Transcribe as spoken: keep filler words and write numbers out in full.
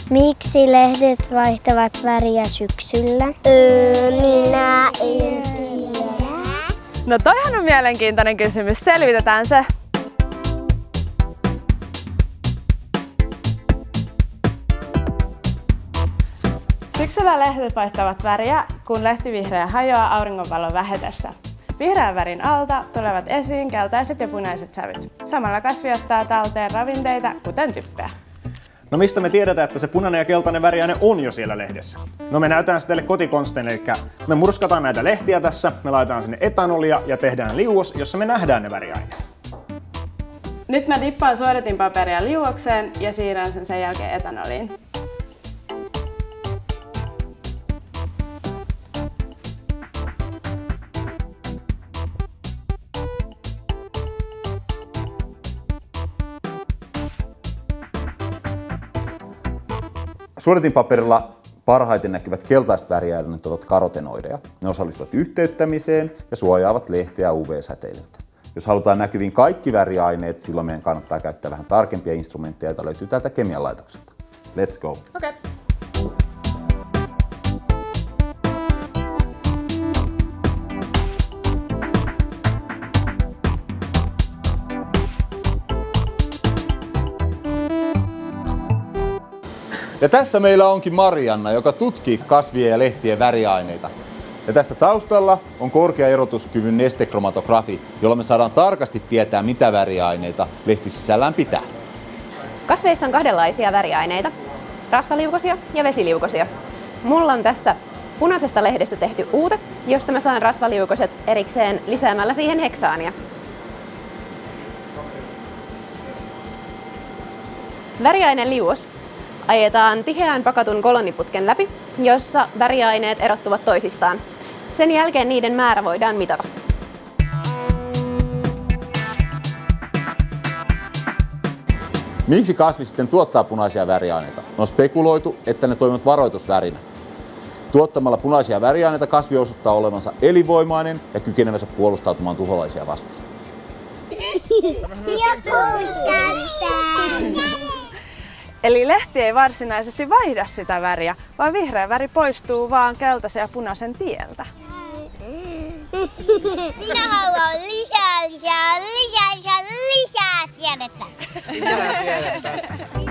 Miksi lehdet vaihtavat väriä syksyllä? Öö, minä en tiedä. No toihan on mielenkiintoinen kysymys. Selvitetään se. Syksyllä lehdet vaihtavat väriä, kun lehtivihreä hajoaa auringonvalon vähetessä. Vihreän värin alta tulevat esiin keltaiset ja punaiset sävyt. Samalla kasvi ottaa talteen ravinteita, kuten typpeä. No mistä me tiedetään, että se punainen ja keltainen väriaine on jo siellä lehdessä? No me näytetään se teille kotikonsteille, eli me murskataan näitä lehtiä tässä, me laitetaan sinne etanolia ja tehdään liuos, jossa me nähdään ne väriaineet. Nyt mä dippaan suodatinpaperia liuokseen ja siirrän sen sen jälkeen etanoliin. Suodatinpaperilla parhaiten näkyvät keltaiset väriaineet ovat karotenoideja. Ne osallistuvat yhteyttämiseen ja suojaavat lehteä U V-säteilyltä. Jos halutaan näkyviin kaikki väriaineet, silloin meidän kannattaa käyttää vähän tarkempia instrumentteja, joita löytyy täältä kemian laitokselta. Let's go! Okay. Ja tässä meillä onkin Marianna, joka tutkii kasvien ja lehtien väriaineita. Ja tässä taustalla on korkea erotuskyvyn nestekhromatografi, jolla me saadaan tarkasti tietää, mitä väriaineita lehti sisällään pitää. Kasveissa on kahdenlaisia väriaineita, rasvaliukosia ja vesiliukosia. Mulla on tässä punaisesta lehdestä tehty uute, josta mä saan rasvaliukoset erikseen lisäämällä siihen heksaania. Väriaineen liuos ajetaan tiheään pakatun kolonniputken läpi, jossa väriaineet erottuvat toisistaan. Sen jälkeen niiden määrä voidaan mitata. Miksi kasvi sitten tuottaa punaisia väriaineita? On spekuloitu, että ne toimivat varoitusvärinä. Tuottamalla punaisia väriaineita kasvi osoittaa olevansa elinvoimainen ja kykenevänsä puolustautumaan tuholaisia vastaan. Eli lehti ei varsinaisesti vaihda sitä väriä, vaan vihreä väri poistuu vaan keltaisen ja punaisen tieltä. Minä haluan lisää, lisää, lisää, lisää, lisää tiedettä. Lisää tiedettä.